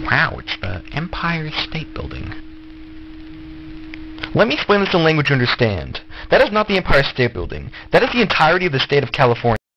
Wow, it's the Empire State Building. Let me explain this in language you understand. That is not the Empire State Building. That is the entirety of the state of California.